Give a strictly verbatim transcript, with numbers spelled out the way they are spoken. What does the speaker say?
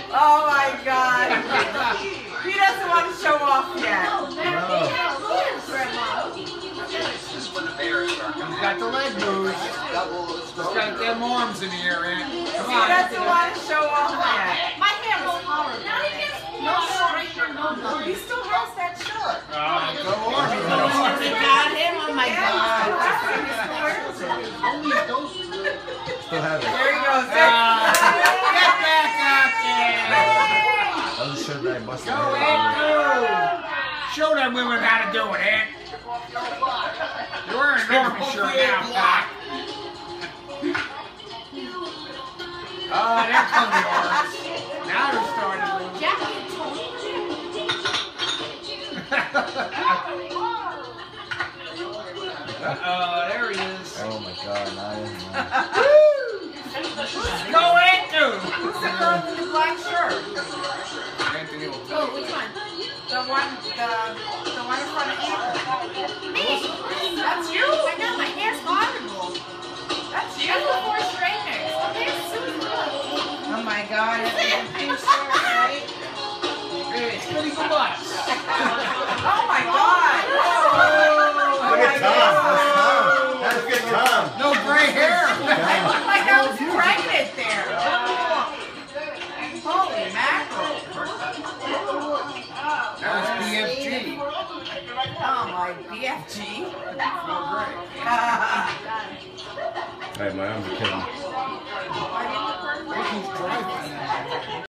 Oh my God. He doesn't want to show off yet. He's got the leg moves. He's got them arms in the air, Aunt. Come He on. doesn't want to show off yet. My hair was horrible. No straightener, no nothing. He still has that shirt. Uh, go on. I got him. Oh my God. Still have it. There he goes. Uh, get back out there. That was a shirt that I busted. Go, Aunt. Go. Show them women how to do it, Aunt. You're wearing an army shirt now, Doc. Oh, there comes the arms. Now they're starting to move. Jackie told Uh-oh, there he is. Oh my God, Naya. Go, Aunt. Who's the girl in the black shirt? Anthony will Oh, tell which you. one? The one, the, the one in front of Anthony. Me. That's you. I know, my hair's horrible. That's you. That's before straighteners. My hair's super good. Oh my God. It's a pink shirt, right? Hey, it's pretty good butts. Oh my God. Look at Tom. That's Tom. That's good Tom. No gray hair. I look like I was pregnant there. Holy mackerel. That was B F G. Oh my B F G. No gray. Alright, my arms are killing me. I didn't He's driving.